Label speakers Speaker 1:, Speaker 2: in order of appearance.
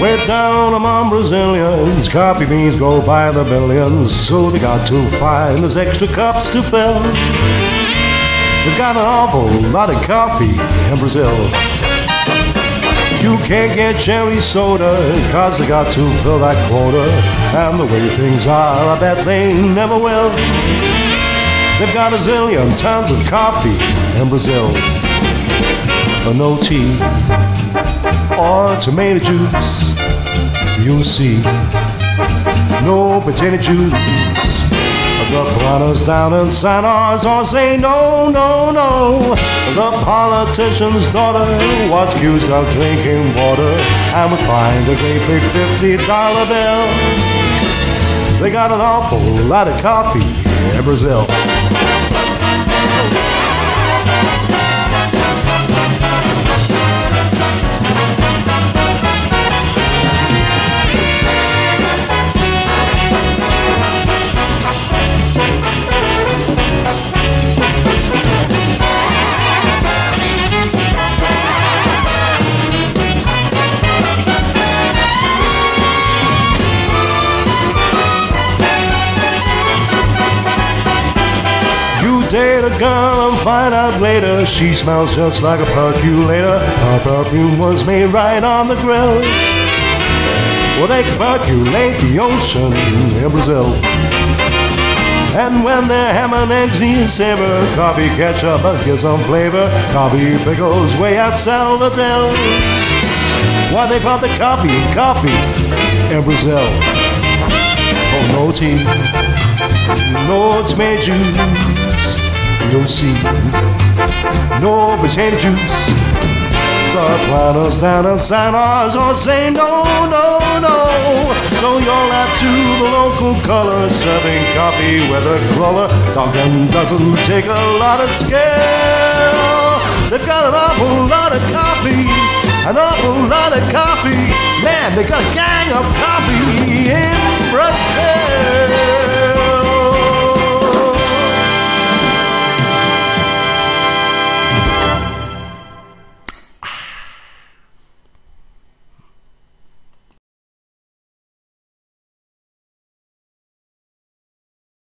Speaker 1: Way down among Brazilians, coffee beans go by the billions, so they got to find those extra cups to fill. They've got an awful lot of coffee in Brazil. You can't get cherry soda, cause they got to fill that quota. And the way things are, I bet they never will. They've got a zillion tons of coffee in Brazil. But no tea or tomato juice, you'll see. No potato juice. The planners down in San Jose all say no, no, no. The politician's daughter was accused of drinking water and would find a great big $50 bill. They got an awful lot of coffee in Brazil. Date a girl and find out later she smells just like a percolator. Her perfume was made right on the grill. Well, they percolate the ocean in Brazil. And when they're hammering eggs, you savor coffee ketchup and get some flavor. Coffee pickles way out Salvador. Why they call the coffee in Brazil. Oh, no tea, no tomato juice, you'll see. No potato juice. The planners down in San Jose all say no, no, no. So you'll have to the local color serving coffee with a crawler. Dunkin' doesn't take a lot of skill. They've got an awful lot of coffee, an awful lot of coffee. Man, they got a gang of coffee